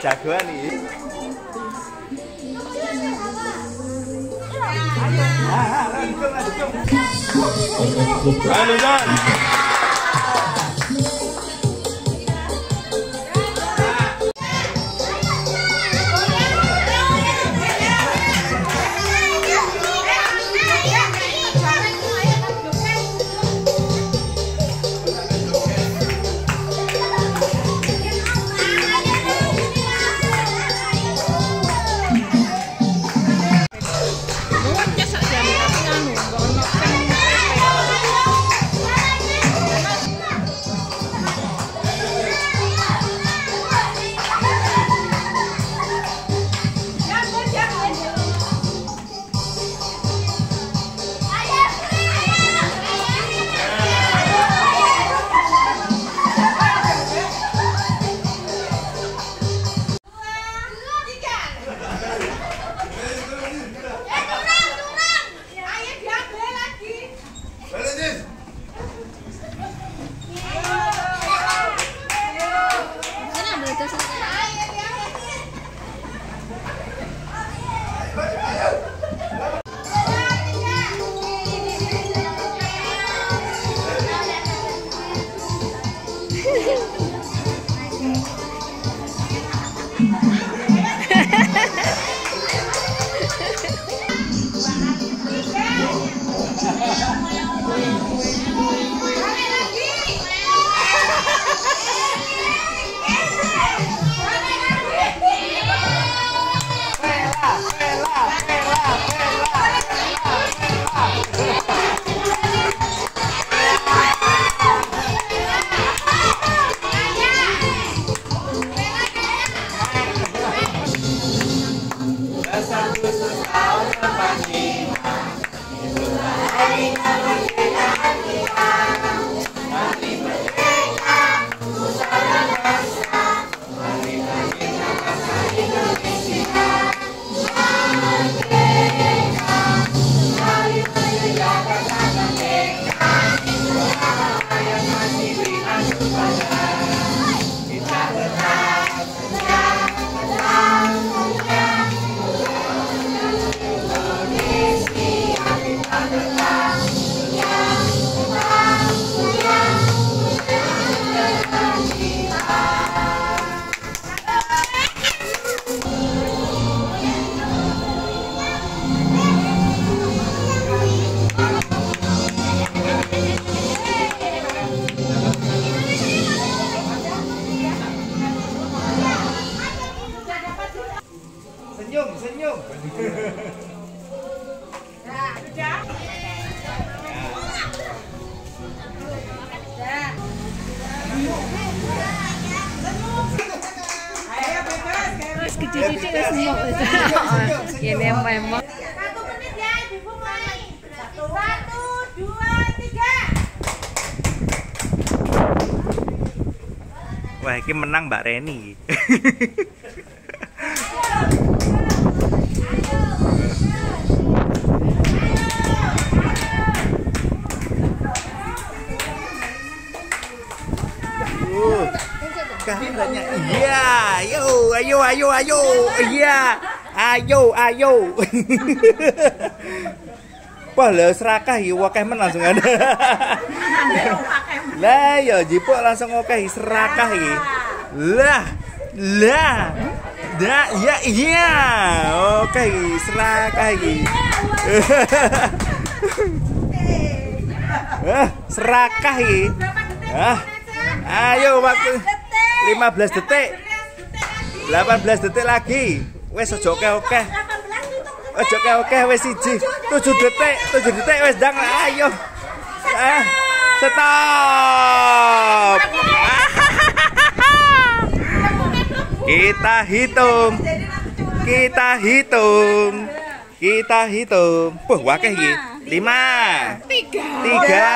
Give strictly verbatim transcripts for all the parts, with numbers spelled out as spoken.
jagoan nih. Ayo, Jan. Senyum, senyum. Nah, udah. Ayo bebas. Terus kecil-kecil semua. Ini memang. Satu menit ya, Ibu mulai. Satu, satu, dua, tiga. Wah, ini menang Mbak Reni. Kameranya, iya, ayo, ayo, ayo, ayo, iya, ayo, ayo. Wah, lah serakah ya, wakeh men langsung ada. Lah, ya jipuk langsung wakeh serakah ya. Lah, lah, dah, iya, iya, oke, serakah ya. Ah, serakah ya. Ah, ayo waktu. lima belas detik, delapan belas detik lagi. Wes ojo oke-oke. Ojo oke-oke wes siji. tujuh detik, tujuh detik wes dang. Ayo. Ah, stop. Kita hitung. Kita hitung. Kita hitung. Wah, wakeh iki. lima. tiga.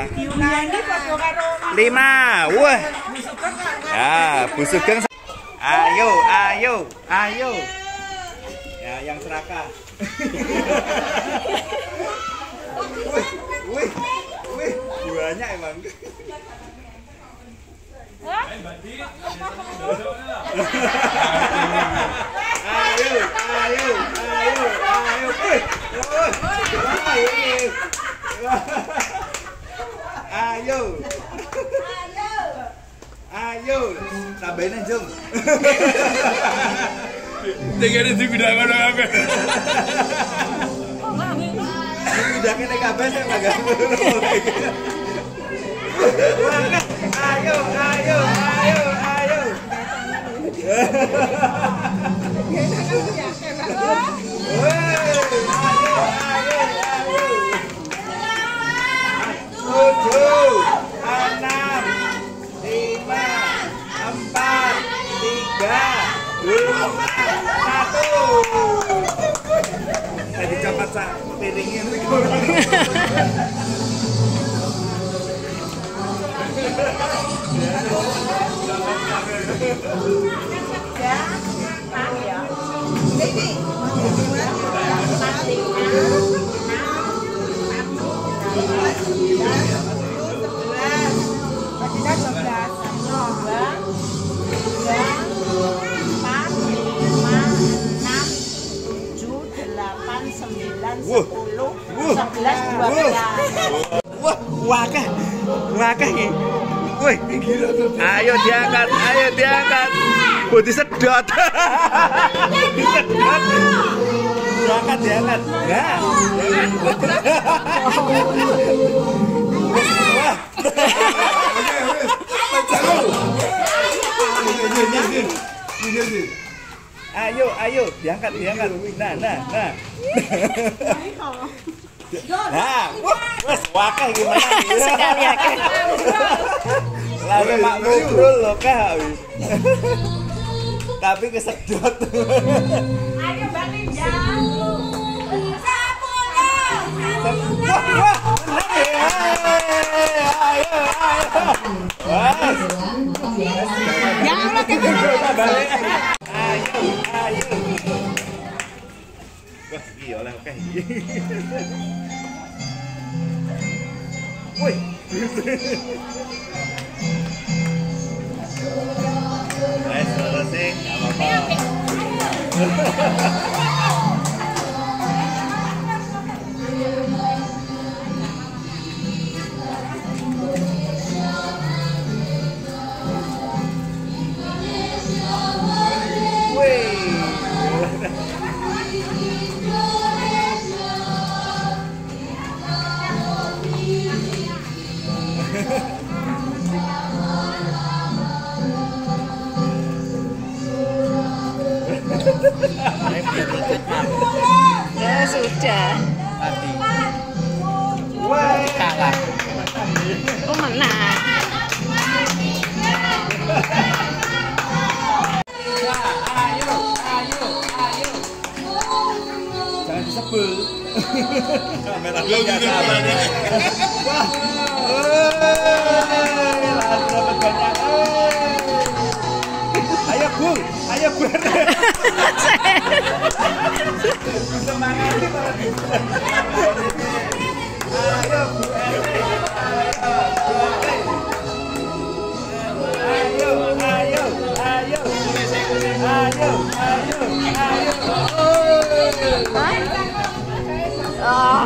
lima. Wah. Ya, Bu Sugeng. Ayo, ayo, ayo. Ya, yang serakah. Wih, wih, wih, banyak emang. Wah. Ayo. Ayo, tambahin aja. Tinggal di gudang mana apa? Udah kena kabel saya enggak. Ayo, ayo, ayo, ayo. Tujuh, enam, lima, empat, tiga, dua, satu. Tadi cepat sak piringin. Wah, wakah, wakah ini. Woi, ayo diangkat, ayo diangkat. Bodi sedot. Disedot. Diangkat, diangkat. Enggak. Wah. Ayo, ayo, diangkat, diangkat. Nah, nah, nah. Nah, wes wakah gimana? Sekali ya. Lalu mak ngobrol loh kah? Tapi kesedot. Ayo balik jauh. Sepuluh. Wah, wah, ayo, ayo. Wah. Ya Allah, Balik. Ayo, ayo. Wah, iya oleh oke. Woi. Wes selesai, enggak apa-apa. Ya sudah. Mati. Woi, Kalah. Oh menang. ayo, ayo, ayo. Jangan disebel. Kameranya jangan. Wah. Lalu dapat banyak. Ayo Bu, ayo Bu. Semangati para ayo Bu. Ayo, ayo, ayo. Ayo, ayo, ayo. Oh.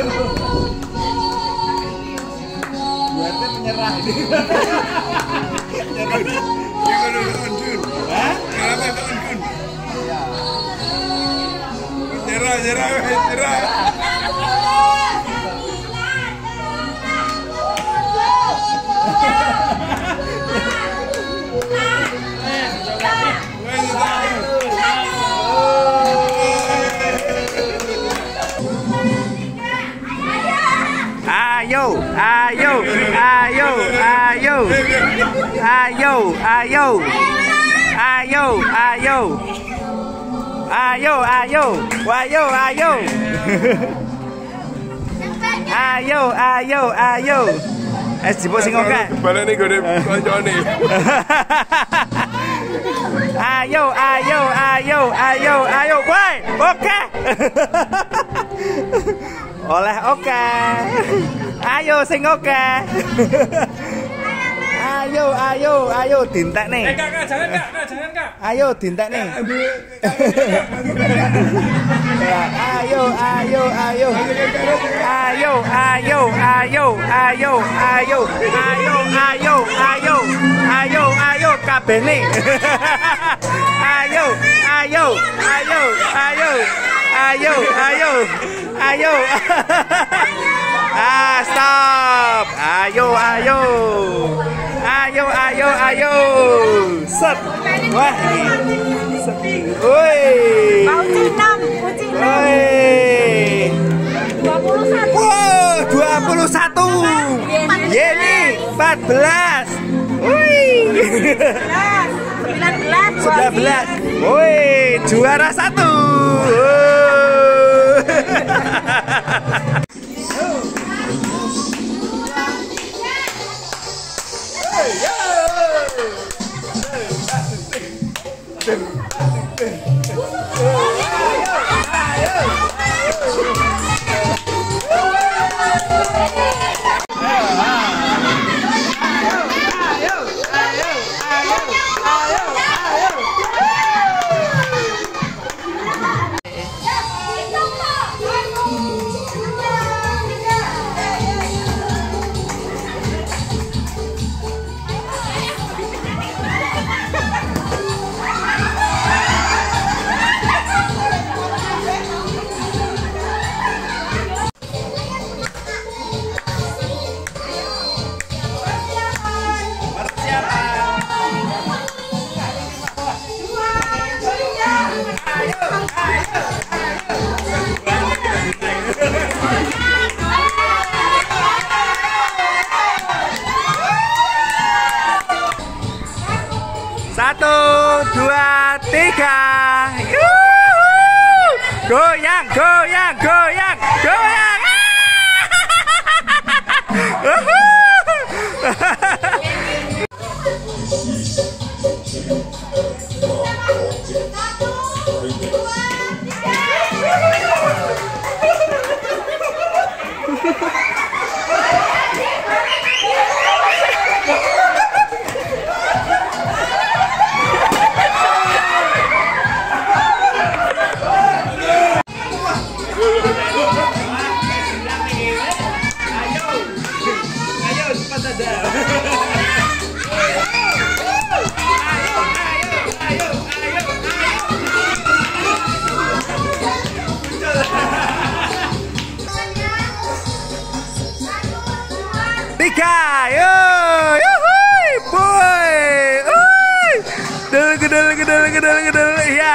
Buatnya menyerah. Jangan undun. Hah? Kenapa undun? Nyerah, nyerah, nyerah. Ayo, ayo, ayo, ayo, ayo, ayo, ayo, ayo, ayo, ayo, ayo, ayo, ayo, ayo, ayo, es jebuk sing oke. Balik nih gue koncone. Ayo, ayo, ayo, ayo, ayo, woi, oke. Oleh oke. Ayo sing oke. ayo, ayo, ayo, dintek nih. Eh, kak, kak, jangan kak, kak, jangan kak. Ayo, dintek nih. Ya, ayo, ayo, ayo. Ayo, ayo, ayo, ayo, ayo, ayo, ayo, ayo, ayo, ayo, kabeh nih. Ayo, ayo, ayo, ayo, ayo, ayo, ayo. Ah, stop. Ayo, ayo. Ayo, ayo, ayo. Set. Wah, ini. Set. Woi. Mau cinam, kucing. Woi. dua puluh satu. Wow, dua puluh satu. Yeni empat belas. Wih. sembilan belas. sembilan belas. Woi, juara satu. Satu, dua, tiga. Yuhu! Goyang, goyang, goyang, goyang. Tiga, yo, yuhui, boy, uy, gedel, gedel, gedel, gedel, gedel, ya.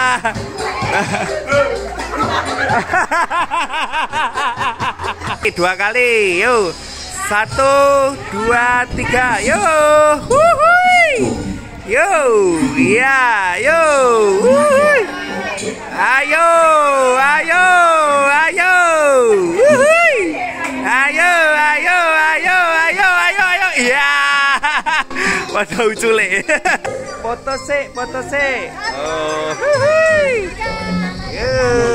Dua kali, yo, satu, dua, tiga, yo, huhui, yo, ya, yo, huhui, ayo, ayo, ayo, huhui, ayo, ayo, ayo, ayo, ayo, ayo, ya. Waduh, ucule. Foto sih, foto sih. Oh, huhui, yo.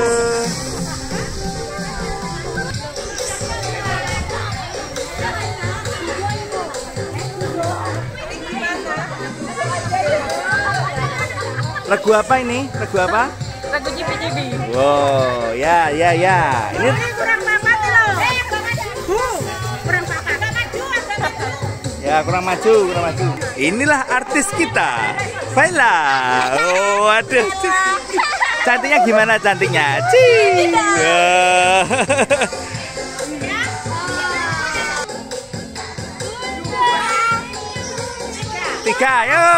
Lagu apa ini? Lagu apa? Lagu cipi-cipi. Wow, ya, ya, ya. Ini Kurang papat loh. Kurang papat. ya kurang maju, kurang maju. Inilah artis kita, Faila. Oh, aduh. Cantiknya gimana cantiknya? Cih. Tiga, yo.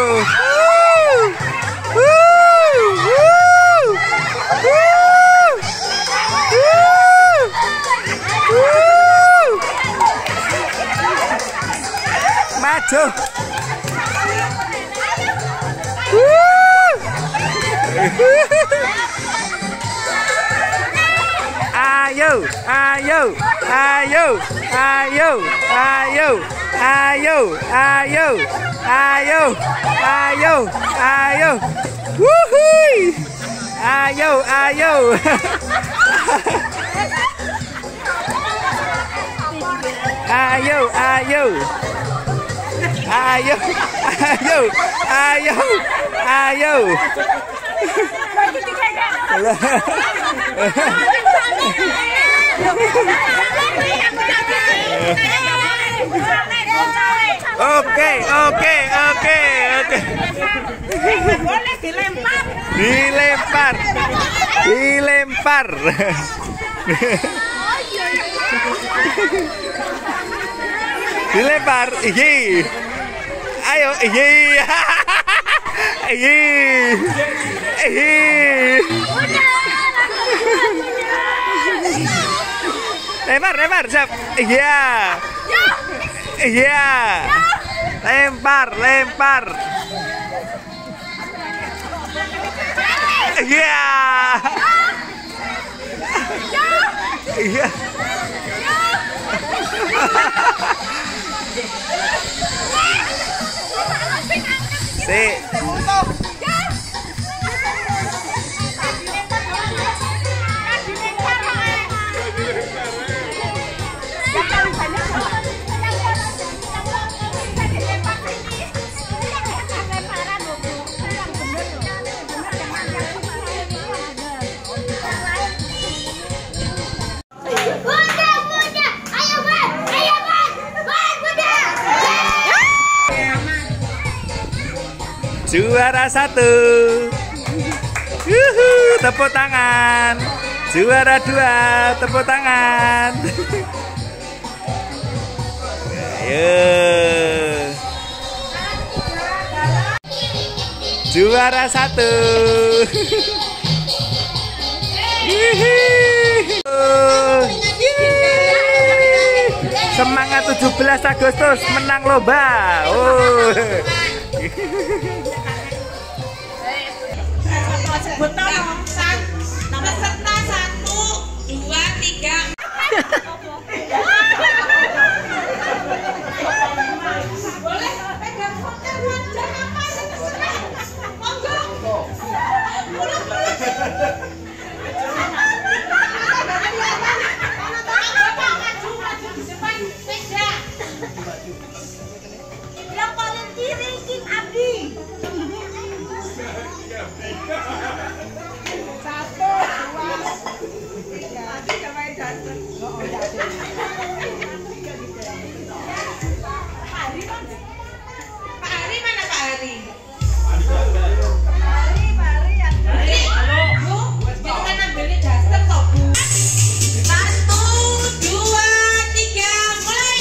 Woo! Woo! Woo! Woo! Maju. Woo! Ayo, ayo, ayo, ayo, ayo, ayo, ayo, ayo, ayo, ayo, wuhui, ayo, ayo, ayo, ayo. Ayo, ayo, ayo, ayo. Oke, oke, oke, oke. Boleh dilempar. Dilempar. Dilempar. Dilempar. Iki. Ayo, iki. Iki. Iki. Lempar, lempar, siap. Iya. Iya. Lempar, lempar. Iya. Iya. Si. Juara satu. Yuhu, tepuk tangan. Juara dua, tepuk tangan. Ayo. Juara satu. Semangat tujuh belas Agustus menang lomba. Oh. Peserta satu, dua, tiga. Boleh pegang foto wajah apa terserah. Monggo. Maju, maju di depan sepeda. Yang paling kiri King Abdi. Satu, dua, tiga. Tiga main dancer. Pak Hari mana? Pak Hari mana Pak Hari? Pak Hari, Pak Hari yang Hari. Halo, Bu. Jangan ambilnya daster kok, Bu. Satu, dua, tiga, mulai.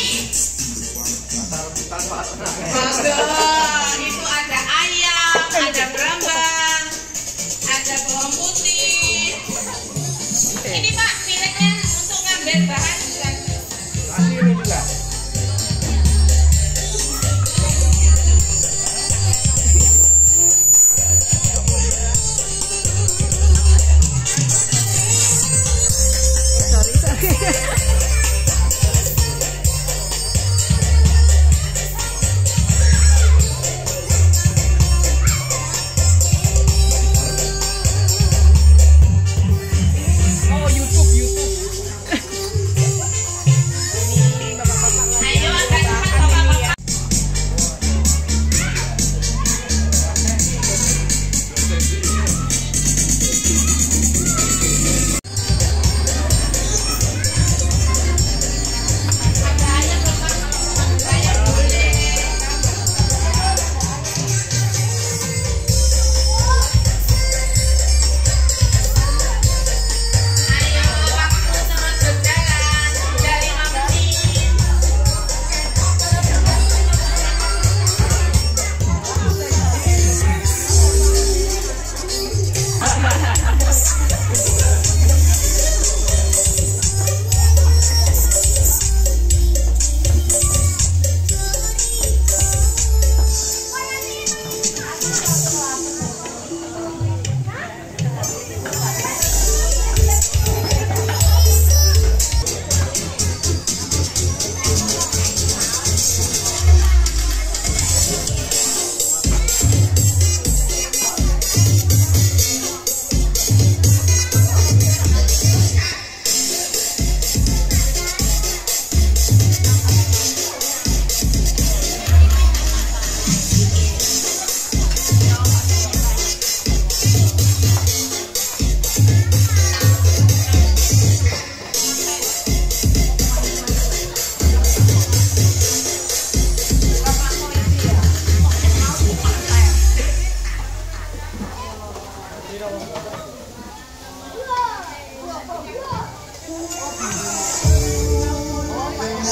Bagus. Itu ada ayam, ada berambang, ada bawang putih. Ini Pak, miliknya untuk ngambil bahan bukan? Ayo agak cepat Bapak-bapak.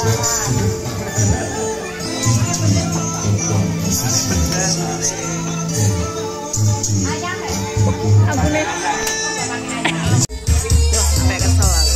Aku nih. Loh, sampai kesel aku.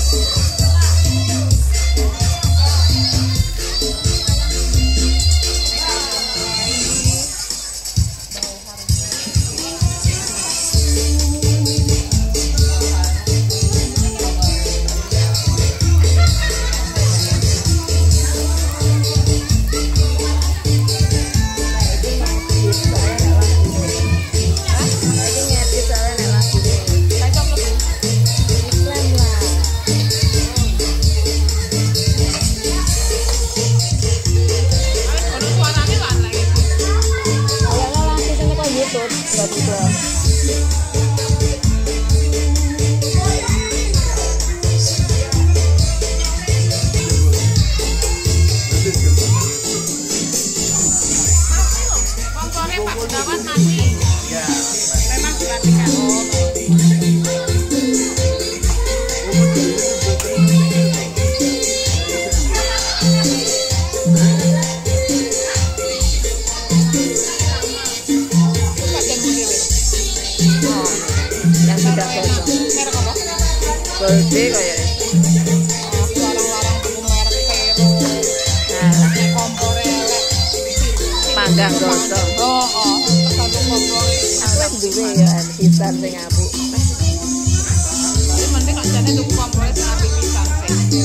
Yang sudah kosong. Gede kayaknya. Larang-larang tuku merek Vero. Nah, Kompor elek. panggang gosong. Oh, oh. Satu kompor. Aku wis duwe ya pisan sing apik. Jadi mending gak jane tuku kompor sing apik pisan sih.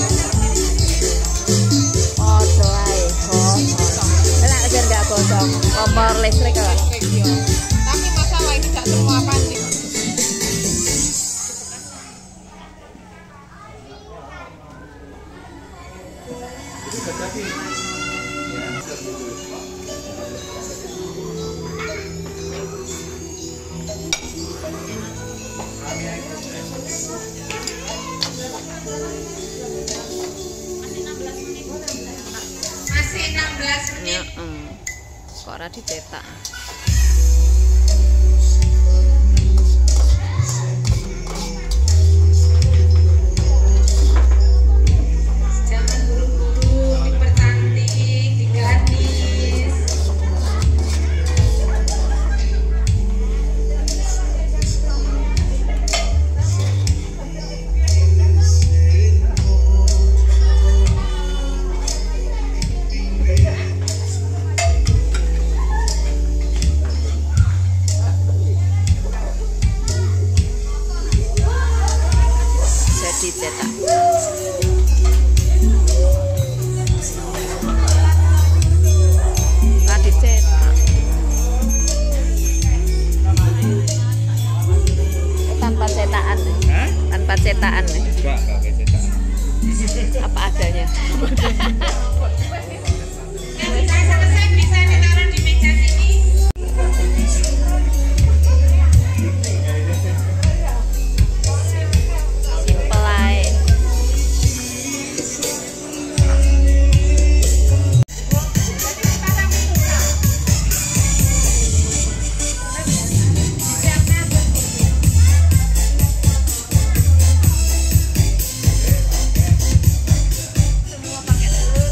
Foto ae kosong. Enak aja enggak gosong. Kompor listrik kok. Tapi masalah ini gak semua pancing. Masih enam belas menit. Heeh. Kok ora dicetak. Jangan buru-buru, dipercantik, diganis. Jadi cetak. Tadi cetak. Tanpa cetakan. Hah? Tanpa cetakan. Enggak, enggak pakai cetak. Apa adanya. Bisa selesai, bisa ditaruh di meja sini. Simple ae. Semua pakai telur.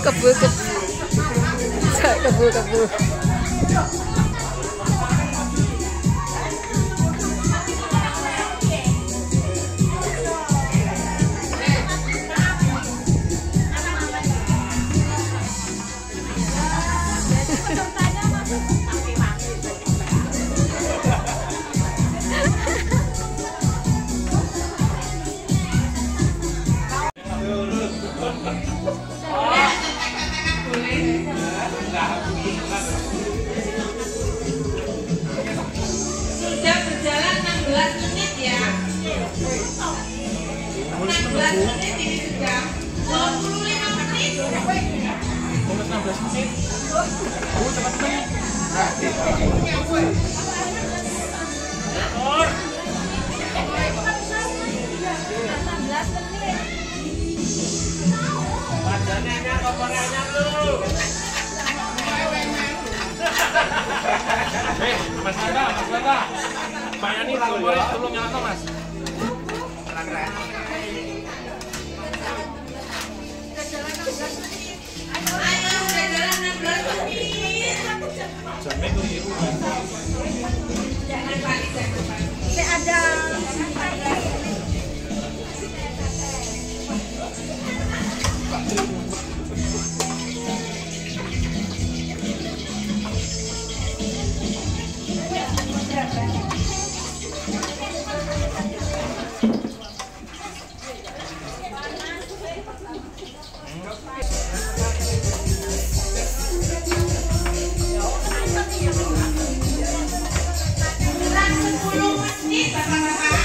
kebu kebu kebu kebu. Sudah berjalan enam belas menit ya. enam belas menit ini sudah. dua puluh lima menit. enam belas menit. Oh, cepat banget. Padannya kopornya lu. Eh, Mas Lata, Mas Lata. Pak Yani kompornya tolong nyalakan, Mas. Ayo sudah jalan enam belas menit. Jamnya keliru. Jangan balik, jangan balik. Ini ada Kurang sepuluh menit, Bapak-bapak.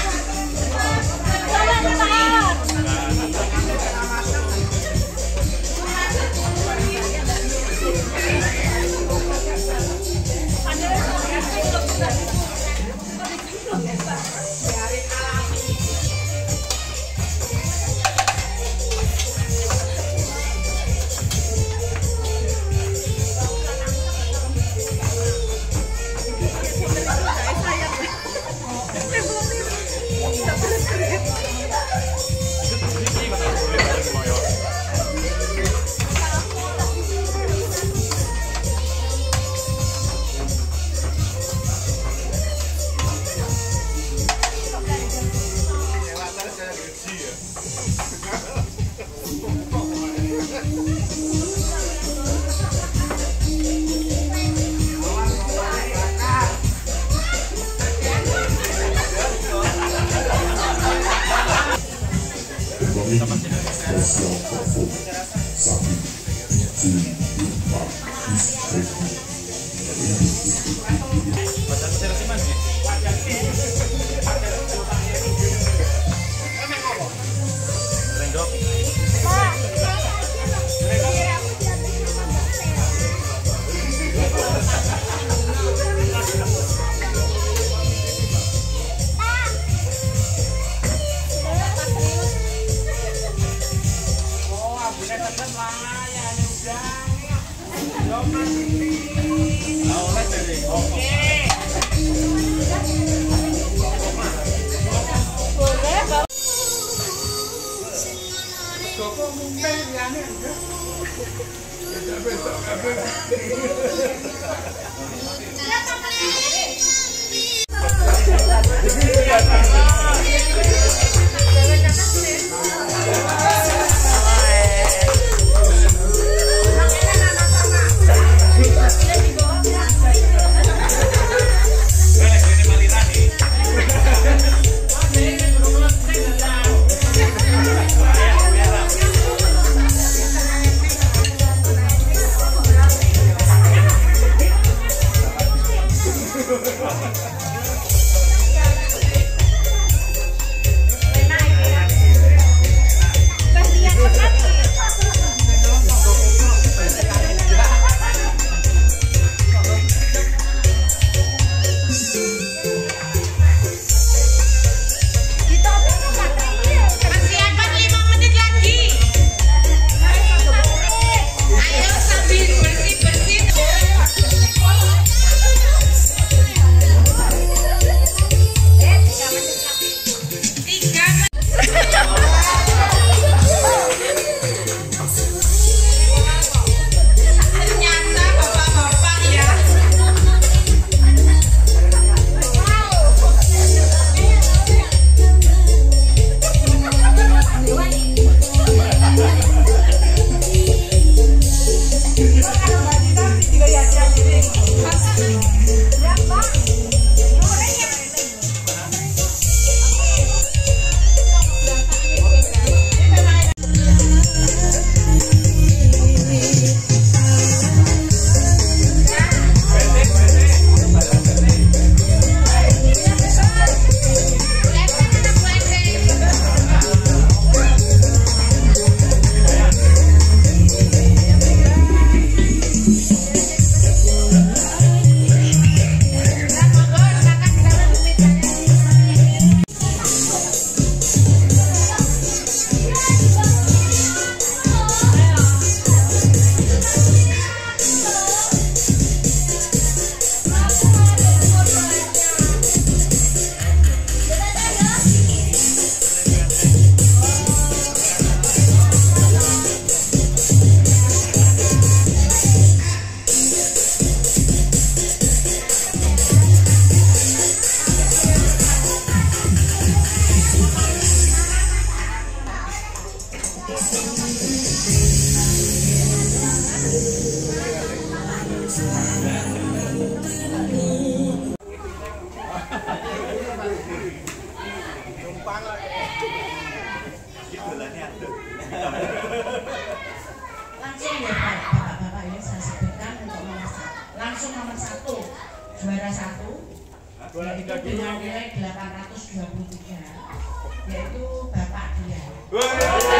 Langsung ya bapak-bapak ini saya sebutkan untuk nomor satu. Langsung nomor satu, juara satu, yaitu dengan nilai delapan ratus dua puluh tiga, yaitu Bapak Dia. Untuk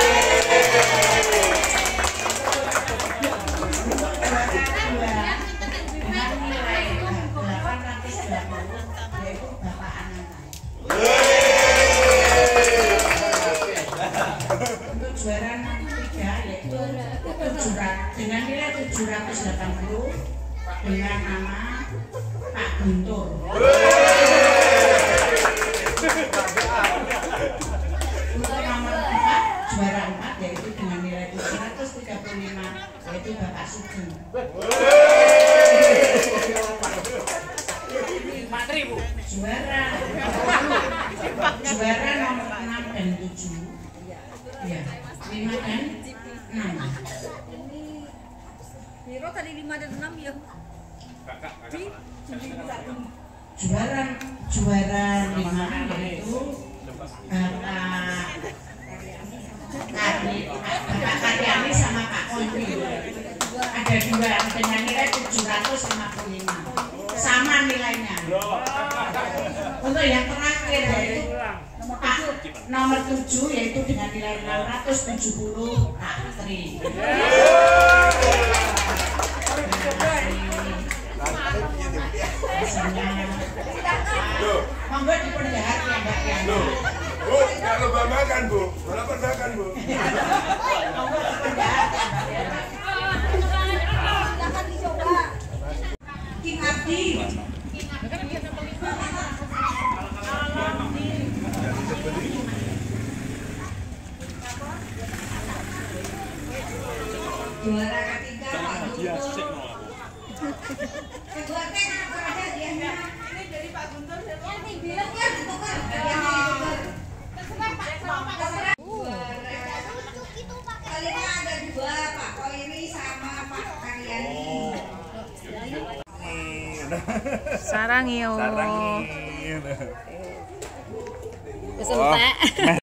juara kedua dengan nilai delapan ratus dua puluh, yaitu Bapak Ananta. Untuk juara tiga yaitu tujuh ratus dengan nilai tujuh ratus delapan puluh dengan nama Pak Guntur. Untuk nomor empat, juara empat yaitu dengan nilai tujuh ratus tiga puluh lima yaitu Bapak Sugeng. Juara juara nomor enam dan tujuh, ya lima dan enam. Biro tadi lima dan enam ya. Juara juara lima yaitu Bapak Karni, Bapak Karyani sama Pak Kondi. Ada dua dengan nilai tujuh ratus lima puluh lima, sama nilainya. Untuk yang terakhir yaitu Pak nomor tujuh yaitu dengan nilai enam ratus tujuh puluh Pak Tri. Monggo diperlihat ya Mbak ya. Bu, kalau Mbak makan Bu, kalau makan Bu. Monggo diperlihat ya Mbak ya. Silakan dicoba. King Abdi. Juara ketiga Pak Guntur. Kedua kan ada hadiahnya. Ini dari Pak Guntur. Ya nih bilang ya ditukar. Hadiahnya ditukar. Terserah Pak sama Pak. Kalinya ada dua Pak Koiri sama Pak Karyani. Sarang yo. Sarang. Wis entek.